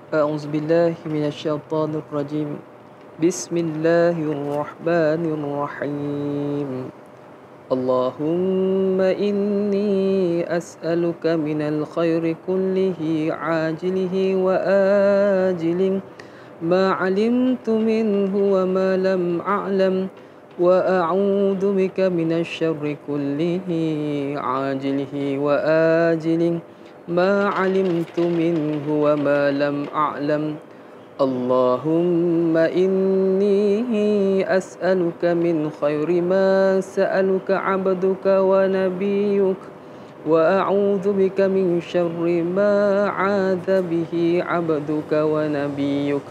أعوذ بالله من الشيطان الرجيم. بسم الله الرحمن الرحيم. اللهم إني أسألك من الخير كله عاجله وآجله ما علمت منه وما لم أعلم وأعوذ بك من الشر كله عاجله وآجله ما علمت منه وما لم أعلم. اللهم إني أسألك من خير ما سألك عبدك ونبيك وأعوذ بك من شر ما عاذ به عبدك ونبيك.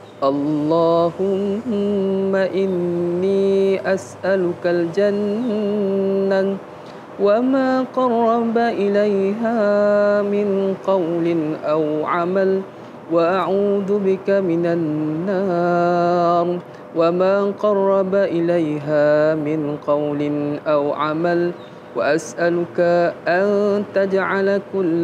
اللهم إني أسألك الجنة وما قرب إليها من قول أو عمل وأعوذ بك من النار وما قرب إليها من قول أو عمل وأسألك أن تجعل كل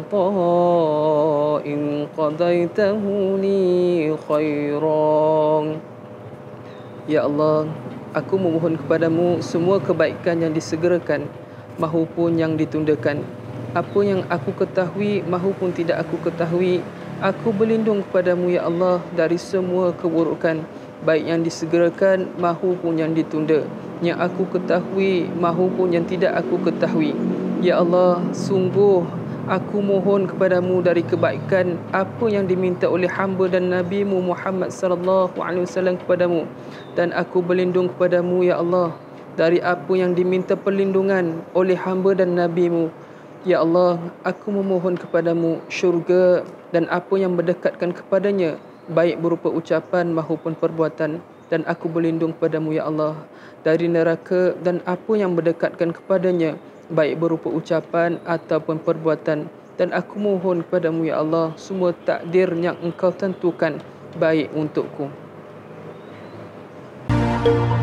قضاء قضيته لي خيرا. Ya Allah, aku memohon kepadamu semua kebaikan yang disegerakan mahupun yang ditundakan. Apa yang aku ketahui mahupun tidak aku ketahui, aku berlindung kepadamu ya Allah dari semua keburukan, baik yang disegerakan mahupun yang ditunda, yang aku ketahui mahupun yang tidak aku ketahui. Ya Allah, sungguh aku mohon kepadamu dari kebaikan apa yang diminta oleh hamba dan Nabi-Mu Muhammad sallallahu alaihi wasallam kepadamu, dan aku berlindung kepadamu ya Allah dari apa yang diminta perlindungan oleh hamba dan Nabi-Mu. Ya Allah, aku memohon kepadamu syurga dan apa yang berdekatkan kepadanya, baik berupa ucapan maupun perbuatan. Dan aku berlindung kepadamu ya Allah dari neraka dan apa yang berdekatkan kepadanya, baik berupa ucapan ataupun perbuatan. Dan aku mohon kepadamu ya Allah semua takdir yang Engkau tentukan baik untukku.